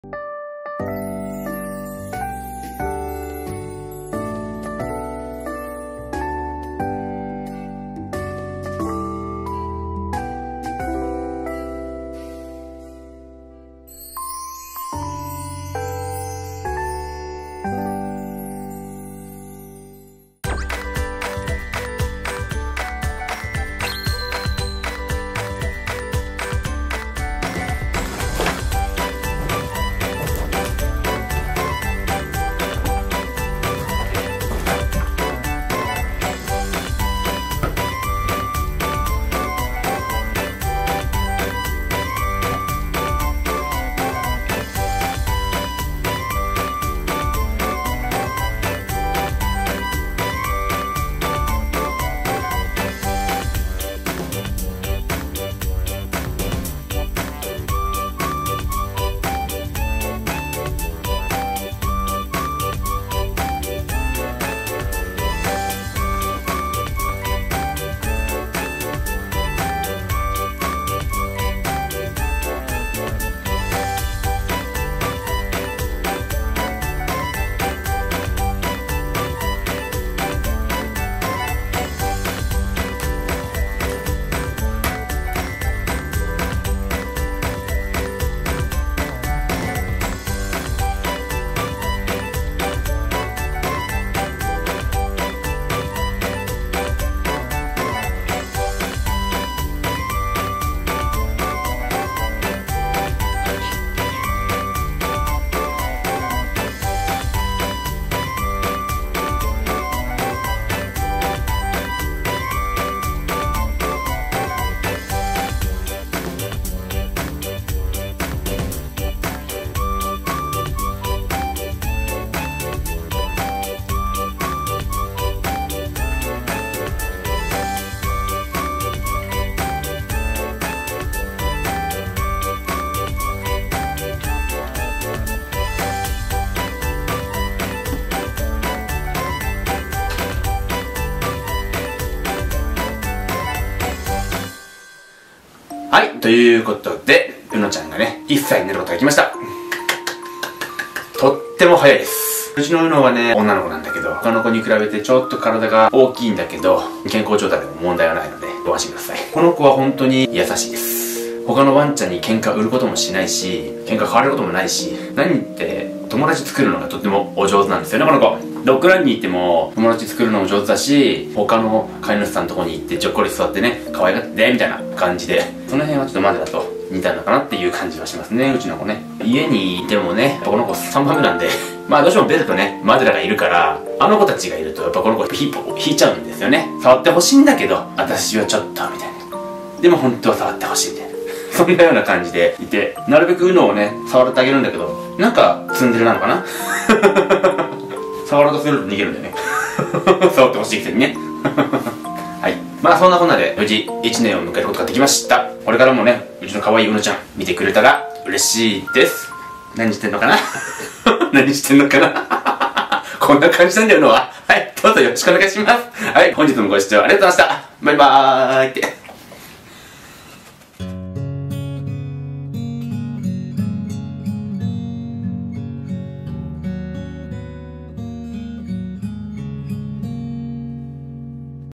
はい、ということで、うのちゃんがね、1歳になることが来ました。とっても早いです。うちのうのはね、女の子なんだけど、他の子に比べてちょっと体が大きいんだけど、健康状態でも問題はないので、ご安心ください。この子は本当に優しいです。他のワンちゃんに喧嘩売ることもしないし、喧嘩買われることもないし、何って友達作るのがとってもお上手なんですよね、この子。ドッグランに行っても友達作るのも上手だし、他の飼い主さんのとこに行ってちょっこり座ってね、可愛がってみたいな感じで、その辺はちょっとマゼラと似たのかなっていう感じはしますね、うちの子ね。家にいてもね、この子3番目なんでまあどうしてもベルとね、マゼラがいるから、あの子たちがいるとやっぱこの子引いちゃうんですよね。触ってほしいんだけど、私はちょっとみたいな。でも本当は触ってほしいみたいな。そんなような感じでいて、なるべくうのをね、触ってあげるんだけど、なんかツンデレなのかな触ろうとすると逃げるんだよね触ってほしいくせにねはい、まあそんなこんなで無事1年を迎えることができました。これからもね、うちの可愛いうのちゃん見てくれたら嬉しいです。何してんのかな何してんのかなこんな感じなんだよのは。はい、どうぞよろしくお願いします。はい、本日もご視聴ありがとうございました。バイバーイって